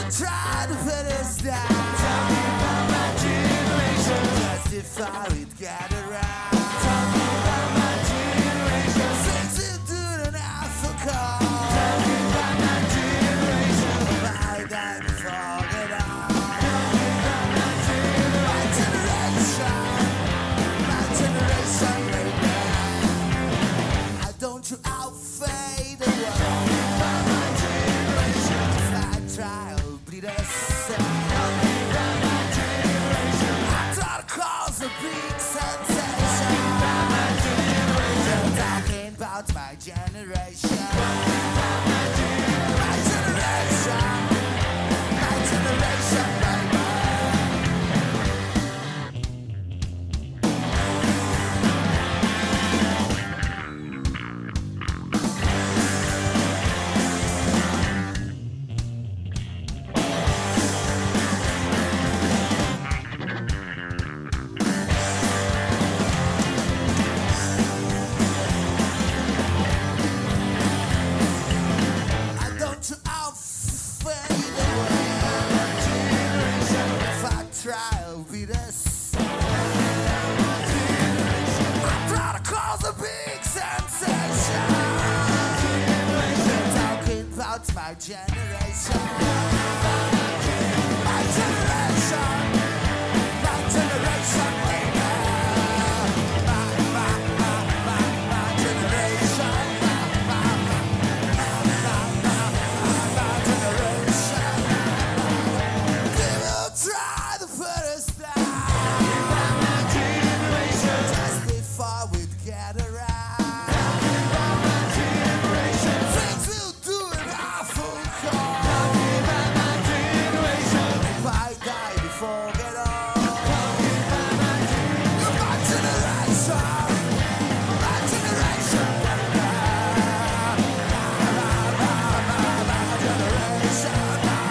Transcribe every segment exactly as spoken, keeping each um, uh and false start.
try to put us down. Tell me about my generation. Justify it, get around. Tell me about my generation. Things you do to now for call. Tell me about my generation. My God, forget all. Tell me about my generation. My generation, my generation, baby. I don't you outfade the world. Tell me about my generation. If I try, I'll bleed us. Tell me about my generation. I try to cause a big sensation. Tell me about my generation. Talking about my generation. Tell me about my generation. My generation. My generation, baby. I don't you outfade the world. If I try, I'll be the same. I try to cause a big sensation. Talking about my generation. My generation. My generation, baby. My, my, my, my, my generation. My, my, my, my, my generation. People try to put us down. My generation. Just before we get around. My generation. Things we'll do in our full call. My generation. If I die before get on. My generation. My generation. My generation.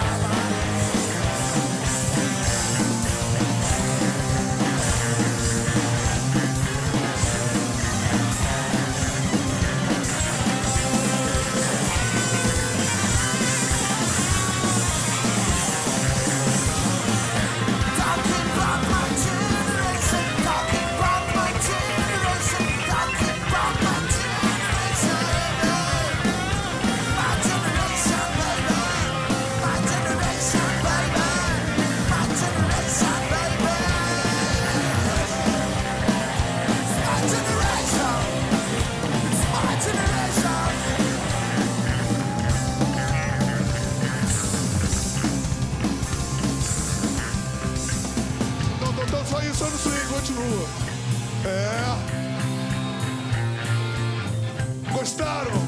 Talking about my generation. Talking about my generation. Talking about my generation. My generation, baby. My generation, baby. My generation, baby. It's my generation. It's my generation. Não, não, não, só isso, eu não swing, continua. É. Gostaram?